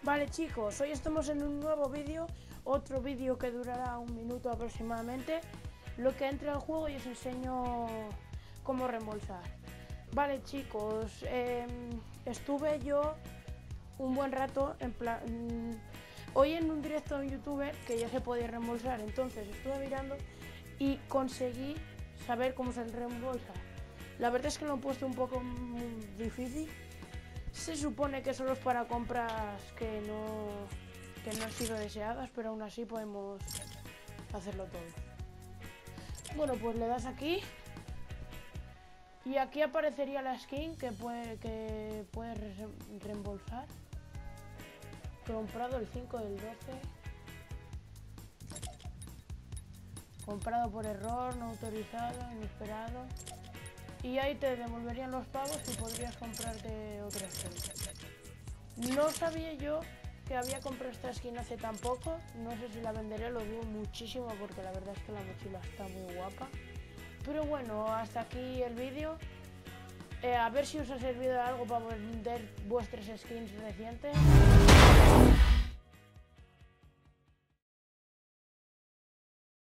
Vale chicos, hoy estamos en un nuevo vídeo, otro vídeo que durará 1 minuto aproximadamente. Lo que entra al juego y os enseño cómo reembolsar. Vale chicos, estuve yo un buen rato hoy en un directo en YouTube que ya se podía reembolsar, entonces estuve mirando y conseguí saber cómo se reembolsa. La verdad es que lo he puesto un poco difícil. Se supone que solo es para compras que no han sido deseadas, pero aún así podemos hacerlo todo. Bueno, pues le das aquí y aquí aparecería la skin que puedes reembolsar. Comprado el 5 del 12. Comprado por error, no autorizado, inesperado. Y ahí te devolverían los pavos y podrías comprarte otra skin. No sabía yo que había comprado esta skin hace tan poco. No sé si la venderé, lo dudo muchísimo porque la verdad es que la mochila está muy guapa. Pero bueno, hasta aquí el vídeo. A ver si os ha servido de algo para vender vuestras skins recientes.